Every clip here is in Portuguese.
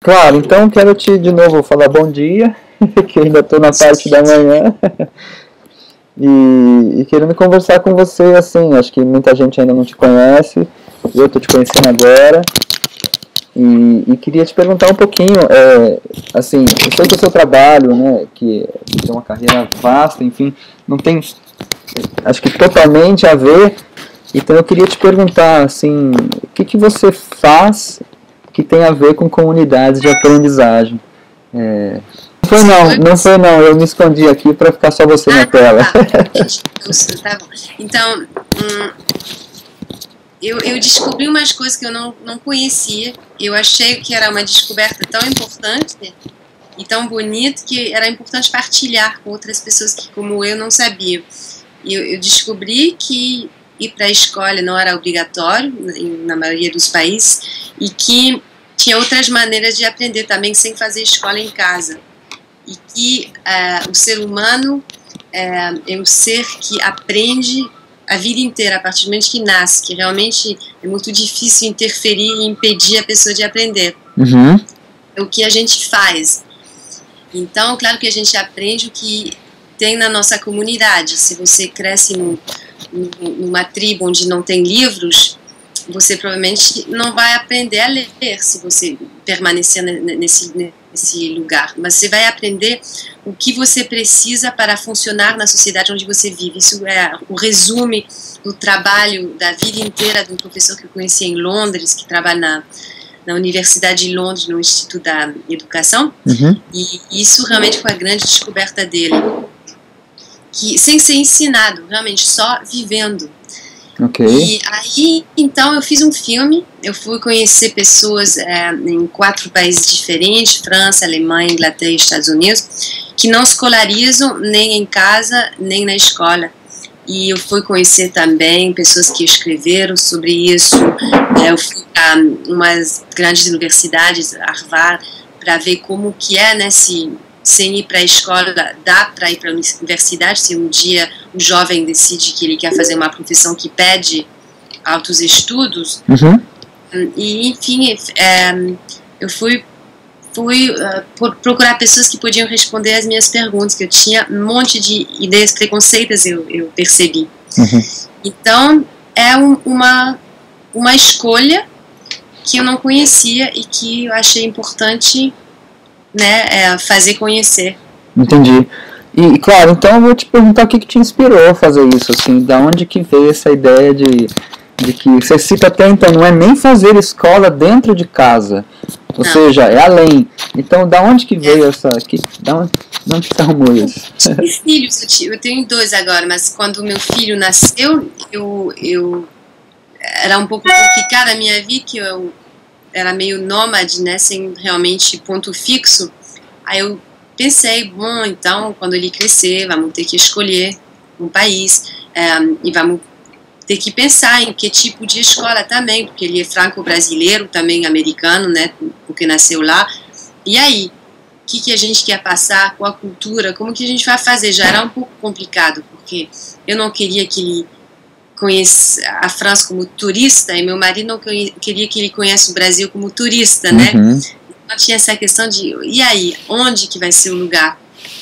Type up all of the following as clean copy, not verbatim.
Claro, então quero te de novo falar bom dia, que ainda estou na parte da manhã, e querendo conversar com você, assim, acho que muita gente ainda não te conhece, eu estou te conhecendo agora, e queria te perguntar um pouquinho, assim, eu sei que o seu trabalho, né, que é uma carreira vasta, enfim, não tem, acho que totalmente a ver, então eu queria te perguntar, assim, o que você faz que tem a ver com comunidades de aprendizagem? Não foi não, eu me escondi aqui para ficar só você na tela. Tá bom. Então, eu descobri umas coisas que eu não conhecia. Eu achei que era uma descoberta tão importante, né, e tão bonita que era importante partilhar com outras pessoas que, como eu, não sabiam. Eu descobri que ir para a escola não era obrigatório na maioria dos países e que tinha outras maneiras de aprender também sem fazer escola em casa. E que o ser humano é um ser que aprende a vida inteira, a partir do momento que nasce, que realmente é muito difícil interferir e impedir a pessoa de aprender. Uhum. É o que a gente faz. Então, claro que a gente aprende o que tem na nossa comunidade. Se você cresce numa tribo onde não tem livros, você provavelmente não vai aprender a ler se você permanecer nesse lugar. Mas você vai aprender o que você precisa para funcionar na sociedade onde você vive. Isso é o resumo do trabalho da vida inteira de um professor que eu conheci em Londres, que trabalha na Universidade de Londres, no Instituto da Educação. Uhum. E isso realmente foi a grande descoberta dele. Que, sem ser ensinado, realmente, só vivendo. Okay. E aí, então, eu fiz um filme, eu fui conhecer pessoas em 4 países diferentes, França, Alemanha, Inglaterra e Estados Unidos, que não escolarizam nem em casa, nem na escola. E eu fui conhecer também pessoas que escreveram sobre isso. Eu fui a umas grandes universidades, Harvard, para ver como que é, né, sem ir para a escola, dá para ir para a universidade, se um dia um jovem decide que ele quer fazer uma profissão que pede altos estudos. Uhum. E, enfim, eu fui procurar pessoas que podiam responder as minhas perguntas, que eu tinha um monte de ideias preconceitas, eu percebi. Uhum. Então, é uma escolha que eu não conhecia e que eu achei importante, né, fazer conhecer. Entendi. E claro, então eu vou te perguntar o que te inspirou a fazer isso, assim, da onde que veio essa ideia de que você cita até então, não é nem fazer escola dentro de casa, ou seja, é além. Então, da onde que veio essa, da onde que você arrumou isso? Tive filhos, eu tenho 2 agora, mas quando meu filho nasceu, eu era um pouco complicada a minha vida, que eu era meio nômade, né, sem realmente ponto fixo. Aí eu pensei, bom, então, quando ele crescer, vamos ter que escolher um país, e vamos ter que pensar em que tipo de escola também, porque ele é franco-brasileiro, também americano, né, porque nasceu lá. E aí, o que a gente quer passar, qual a cultura, como que a gente vai fazer? Já era um pouco complicado, porque eu não queria que ele conhece a França como turista e meu marido não queria que ele conhece o Brasil como turista, né? Uhum. Então tinha essa questão de, e aí, onde que vai ser o lugar?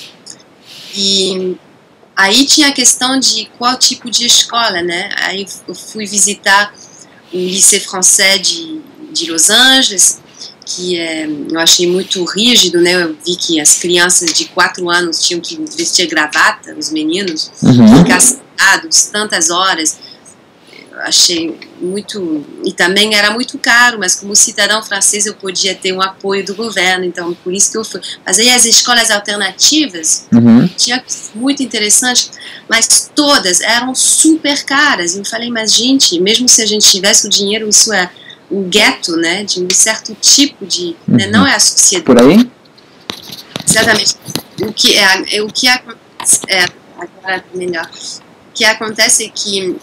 E aí tinha a questão de qual tipo de escola, né? Aí eu fui visitar o Lycée Français de Los Angeles, que eu achei muito rígido, né? Eu vi que as crianças de 4 anos tinham que vestir gravata, os meninos, ficar sentados tantas horas. Eu achei muito... E também era muito caro, mas como cidadão francês eu podia ter um apoio do governo, então por isso que eu fui. Mas aí as escolas alternativas, tinha muito interessante, mas todas eram super caras. E eu falei, mas gente, mesmo se a gente tivesse o dinheiro, isso é o gueto, né, de um certo tipo de... né, não é a sociedade. Por aí? Exatamente. O que acontece... agora melhor. O que acontece é que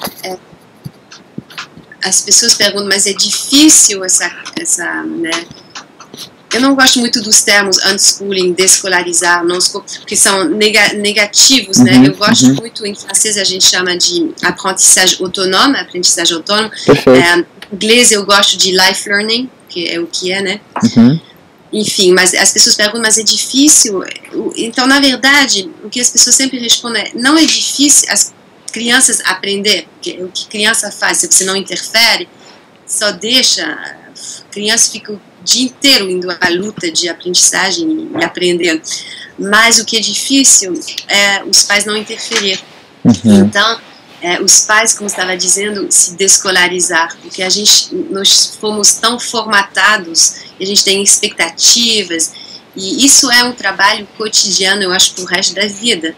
as pessoas perguntam, mas é difícil essa, né? Eu não gosto muito dos termos unschooling, desescolarizar, porque são negativos, né? Eu gosto muito, em francês a gente chama de aprendizagem autônoma. Em inglês eu gosto de life learning, que é o que é, né? enfim, mas as pessoas perguntam, mas é difícil? Então, na verdade, o que as pessoas sempre respondem é, não é difícil as crianças aprender, porque o que criança faz, se você não interfere, só deixa, a criança fica o dia inteiro indo à luta de aprendizagem e aprendendo, mas o que é difícil é os pais não interferir. Então, os pais, como estava dizendo, se descolarizar, porque nós fomos tão formatados, a gente tem expectativas, e isso é um trabalho cotidiano, eu acho, para o resto da vida.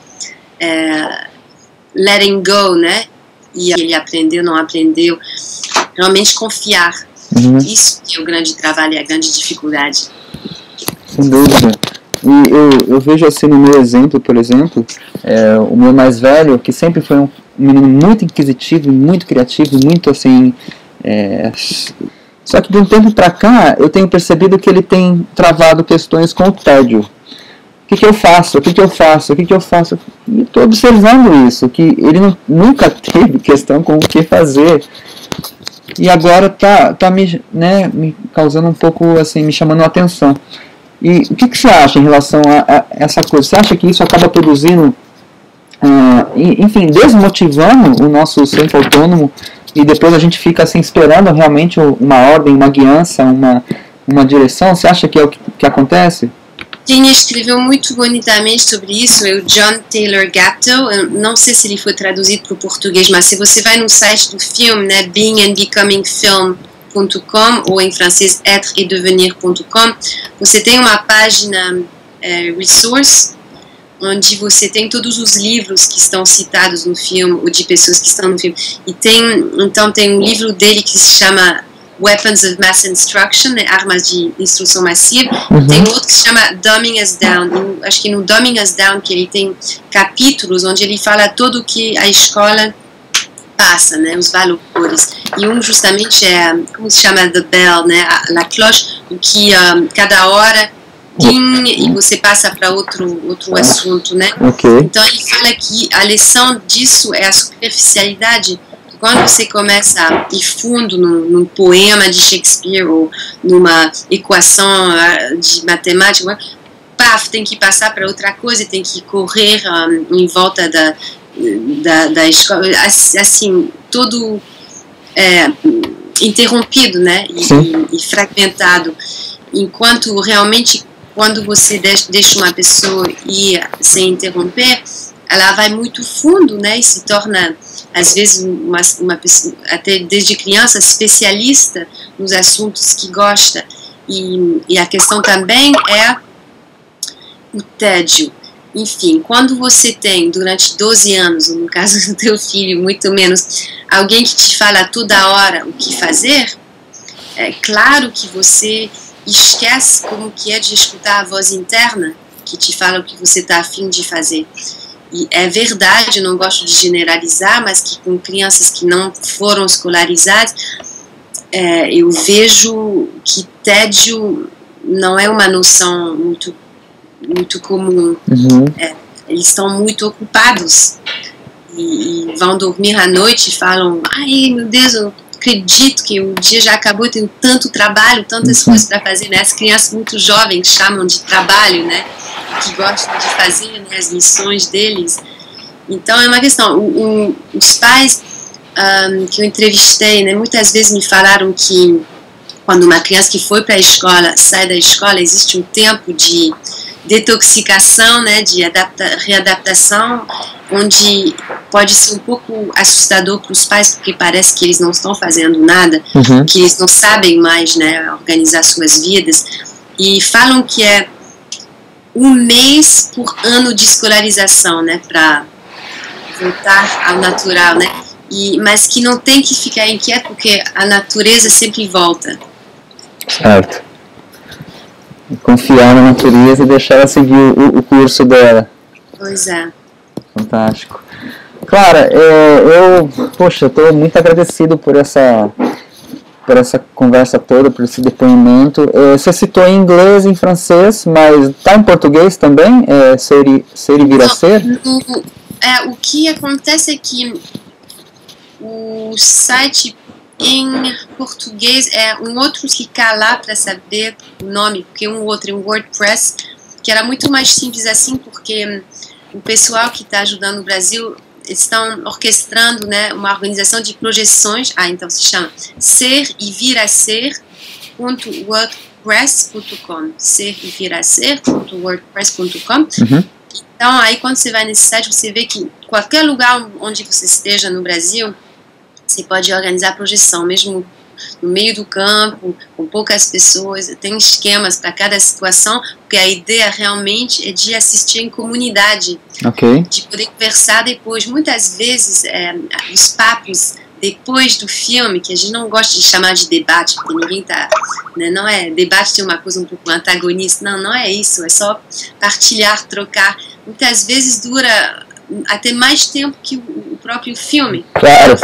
Letting go, né? E ele aprendeu, não aprendeu, realmente confiar. Isso que é o grande trabalho, é a grande dificuldade. Sem dúvida. E eu vejo assim no meu exemplo, por exemplo, o meu mais velho, que sempre foi um menino muito inquisitivo, muito criativo, muito assim... Só que de um tempo pra cá, eu tenho percebido que ele tem travado questões com o tédio. O que eu faço? O que eu faço? O que eu faço? E estou observando isso, que ele nunca teve questão com o que fazer. E agora tá me causando um pouco, assim, me chamando a atenção. E o que você acha em relação a essa coisa? Você acha que isso acaba produzindo, enfim, desmotivando o nosso centro autônomo e depois a gente fica assim esperando realmente uma ordem, uma guiança, uma direção? Você acha que é o que acontece? Quem escreveu muito bonitamente sobre isso é o John Taylor Gatto. Eu não sei se ele foi traduzido para o português, mas se você vai no site do filme, né, beingandbecomingfilm.com, ou em francês êtreetdevenir.com, você tem uma página resource, onde você tem todos os livros que estão citados no filme, ou de pessoas que estão no filme. E então tem um livro dele que se chama Weapons of Mass Instruction, né, armas de instrução massiva. Tem outro que se chama Dumbing Us Down. Acho que no Dumbing Us Down que ele tem capítulos onde ele fala tudo o que a escola passa, né, os valores. E um justamente é, como se chama, The Bell, né, la cloche, o que cada hora e você passa para outro assunto, né? Então ele fala que a lição disso é a superficialidade. Quando você começa a ir fundo num poema de Shakespeare ou numa equação de matemática, paf, tem que passar para outra coisa, tem que correr em volta da escola, assim, todo interrompido, né? E fragmentado. Enquanto realmente, quando você deixa uma pessoa ir sem interromper, ela vai muito fundo, né, e se torna, às vezes, uma pessoa, até desde criança, especialista nos assuntos que gosta. E a questão também é o tédio. Enfim, quando você tem, durante 12 anos, no caso do teu filho, muito menos, alguém que te fala toda hora o que fazer, é claro que você esquece como que é de escutar a voz interna que te fala o que você está a fim de fazer. E é verdade, eu não gosto de generalizar, mas que com crianças que não foram escolarizadas, eu vejo que tédio não é uma noção muito comum. Eles estão muito ocupados e vão dormir à noite e falam: ai meu Deus, eu não acredito que o dia já acabou, eu tenho tanto trabalho, tantas coisas para fazer, né? As crianças muito jovens chamam de trabalho, né? Que gostam de fazer, né, as lições deles. Então é uma questão. Os pais que eu entrevistei, né, muitas vezes me falaram que quando uma criança que foi para a escola sai da escola, existe um tempo de detoxicação, né, de readaptação, onde pode ser um pouco assustador para os pais, porque parece que eles não estão fazendo nada, que eles não sabem mais, né, organizar suas vidas, e falam que é 1 mês por ano de escolarização, né, para voltar ao natural, né, mas que não tem que ficar inquieto, porque a natureza sempre volta. Certo. Confiar na natureza e deixar ela seguir o curso dela. Pois é. Fantástico. Clara, eu estou muito agradecido por essa conversa toda, por esse depoimento. Você citou em inglês e em francês, mas está em português também? Ser e vir a ser? O que acontece é que o site Em português é um outro clicar lá para saber o nome, porque um outro é um WordPress, que era muito mais simples assim, porque o pessoal que está ajudando o Brasil estão orquestrando, né, uma organização de projeções. Então se chama Ser e Vir a Ser.wordpress.com, Ser e Vir a Ser.wordpress.com. Então aí quando você vai nesse site, você vê que qualquer lugar onde você esteja no Brasil, você pode organizar projeção, mesmo no meio do campo, com poucas pessoas. Tem esquemas para cada situação, porque a ideia realmente é de assistir em comunidade, de poder conversar depois. Muitas vezes, os papos depois do filme, que a gente não gosta de chamar de debate, porque ninguém tá, né, não é debate, tem uma coisa um pouco antagonista, não é isso, é só partilhar, trocar. Muitas vezes dura até mais tempo que o próprio filme. Claro.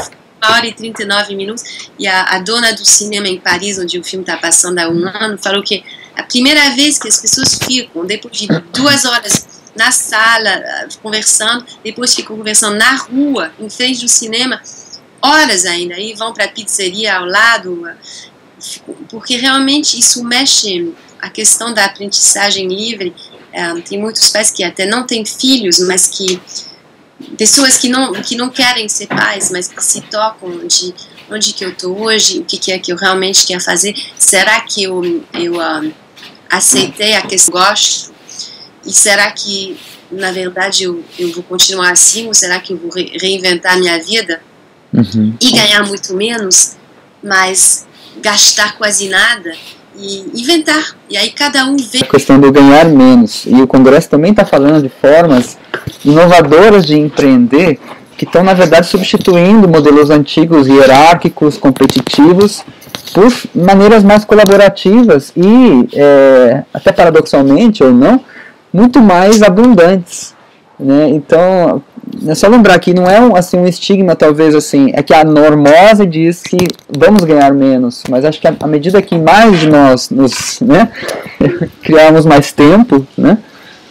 1h39. E a dona do cinema em Paris, onde o filme está passando há um ano, falou que a primeira vez que as pessoas ficam, depois de 2 horas na sala, conversando, depois ficam conversando na rua, em frente do cinema, horas ainda, aí vão para a pizzeria ao lado, porque realmente isso mexe a questão da aprendizagem livre. Tem muitos pais que até não têm filhos, mas que pessoas que não querem ser pais, mas que se tocam de onde que eu estou hoje, o que é que eu realmente quero fazer, será que eu aceitei a questão que eu gosto, e será que na verdade eu vou continuar assim, ou será que eu vou reinventar a minha vida e ganhar muito menos, mas gastar quase nada e inventar, e aí cada um vê. A questão do ganhar menos, e o Congresso também está falando de formas inovadoras de empreender, que estão na verdade substituindo modelos antigos, hierárquicos, competitivos, por maneiras mais colaborativas e, até paradoxalmente ou não, muito mais abundantes, né? Então, é só lembrar que não é um estigma, talvez, assim, é que a normose diz que vamos ganhar menos, mas acho que à medida que mais de nós né, criarmos mais tempo, né?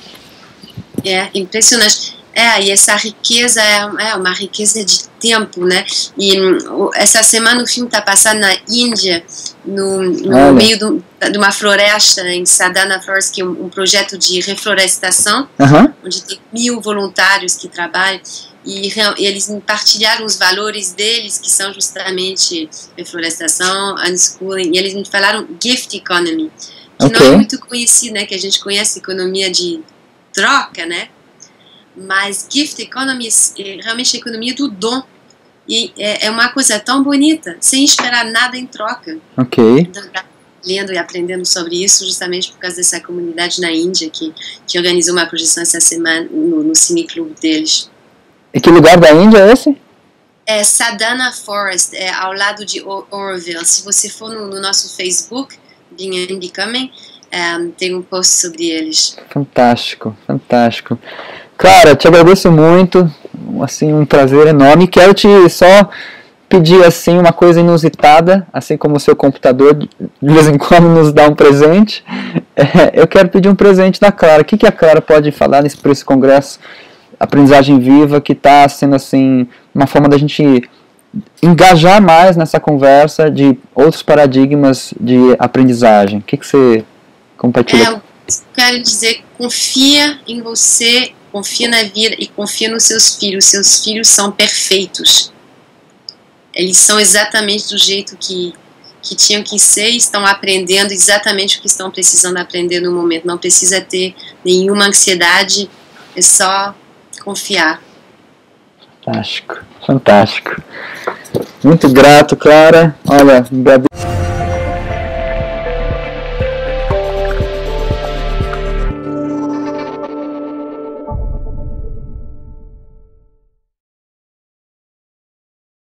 É impressionante. E essa riqueza é uma riqueza de tempo, né? E essa semana o filme está passando na Índia, no meio de uma floresta, em Sadhana Forest, que é um projeto de reflorestação, onde tem 1000 voluntários que trabalham, e eles partilharam os valores deles, que são justamente reflorestação, unschooling, e eles me falaram gift economy, que não é muito conhecido, né? Que a gente conhece economia de troca, né? Mas gift economy é realmente a economia do dom. E é uma coisa tão bonita, sem esperar nada em troca. Então, lendo e aprendendo sobre isso, justamente por causa dessa comunidade na Índia que organizou uma projeção essa semana no cineclube deles. E que lugar da Índia é esse? É Sadhana Forest, ao lado de Auroville. Se você for no nosso Facebook, Being and Becoming, tem um post sobre eles. Fantástico, fantástico. Clara, te agradeço muito, assim, um prazer enorme. Quero te só pedir, assim, uma coisa inusitada, assim como o seu computador de vez em quando nos dá um presente. Eu quero pedir um presente da Clara. O que a Clara pode falar por esse congresso Aprendizagem Viva, que está sendo, assim, uma forma da gente engajar mais nessa conversa de outros paradigmas de aprendizagem? O que você compartilha? Eu quero dizer, confia em você, confia na vida e confia nos seus filhos. Seus filhos são perfeitos. Eles são exatamente do jeito que tinham que ser e estão aprendendo exatamente o que estão precisando aprender no momento. Não precisa ter nenhuma ansiedade, é só confiar. Fantástico, fantástico. Muito grato, Clara. Olha, agradeço